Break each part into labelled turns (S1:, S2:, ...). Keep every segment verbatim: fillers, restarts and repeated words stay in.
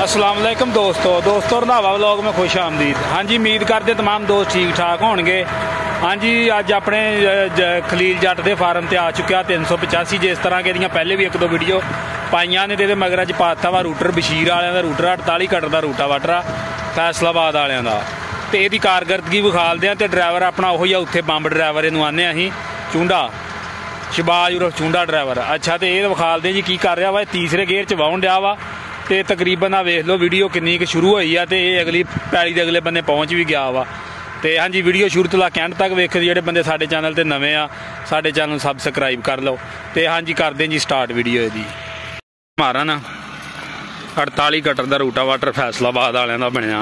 S1: अस्सलाम वालेकुम दोस्तों दोस्तों रंधावा व्लॉग में खुश आमदीद। हाँ जी, उम्मीद करते तमाम दोस्त ठीक ठाक होंगे। हाँ जी, अज अपने खलील जट के फार्म से आ चुका तीन सौ पचासी जिस तरह के पहले भी एक दो वीडियो पाइया ने तो मगर अज पाता वा रूटर बशीर वाले का रूटर अड़ताली कटर का रूटा वाटरा फैसलाबाद वाले का तो यदी कारकरदगी विखालते हैं। तो ड्राइवर अपना उही आ उत्थे बंब ड्राइवर इनू आने अं चूंडा शबाज उर्फ चूंडा ड्राइवर। अच्छा तो ये विखालते जी की कर रहा वा, तीसरे गेयर च वाउन दिया वा तो तकरीबन आ वेख लो वीडियो किन्नी क शुरू हुई है तो ये अगली पैली के अगले बंदे पहुँच भी गया वा। तो हाँ जी, वीडियो शुरू तो लाके एंड तक वेखो। जो बंदे साडे चैनल पर नवे आ साडे चैनल सबसक्राइब कर लो। तो हाँ जी, करते जी स्टार्ट वीडियो यदी। हमारा ना अड़ताली कटर का रूटा वाटर फैसलाबाद वाले का बनया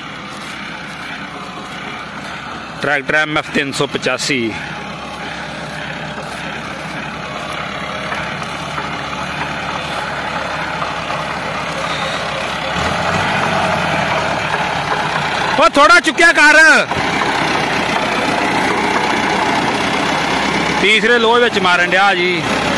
S1: ट्रैक्टर एम एफ तीन सौ पचासी। वो थोड़ा चुक्या कर, तीसरे लोहे विच मारन दिया जी।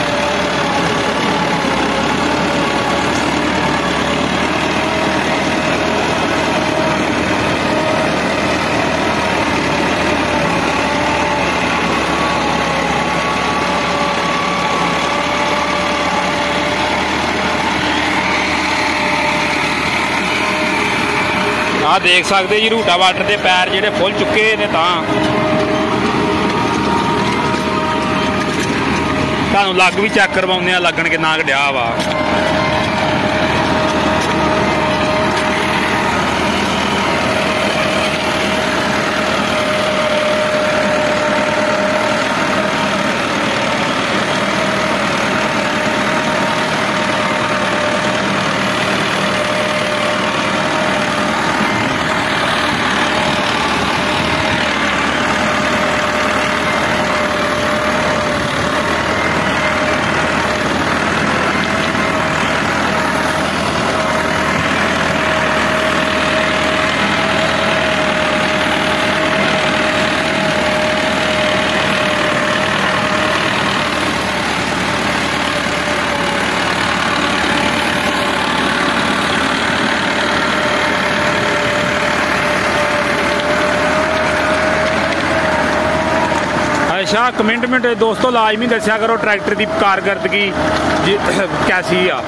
S1: आ देख सकते जी रूटा वाटर के पैर जेडे फुल चुके ने। तुहानू लग भी चेक करवाने लगन के ना कटिया वा। अच्छा, कमेंट में दोस्तों लाजमी दस्या करो ट्रैक्टर की कारकरदगी कैसी आ।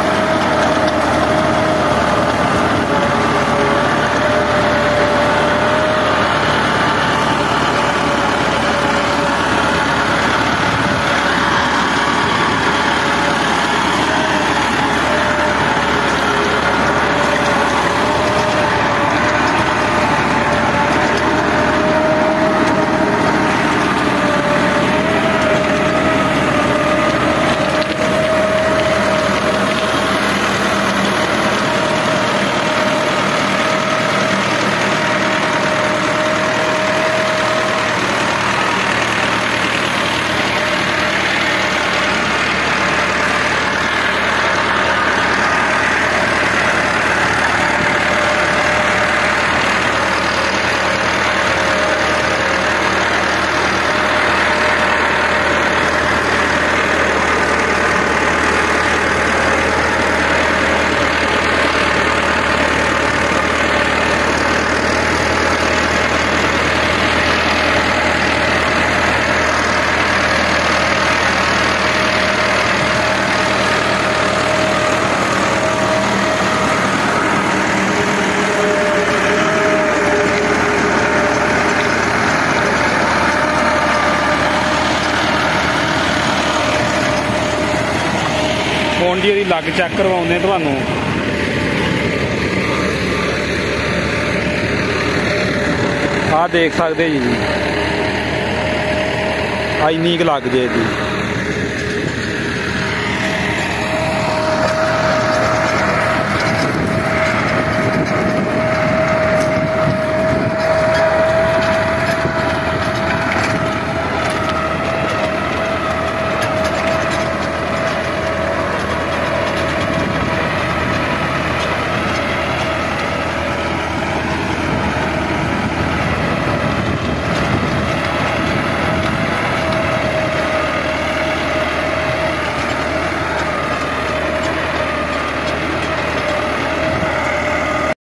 S1: फोन जी लग चेक करवाने थानू। आ देख सकते जी इन्नी क लग जे जी।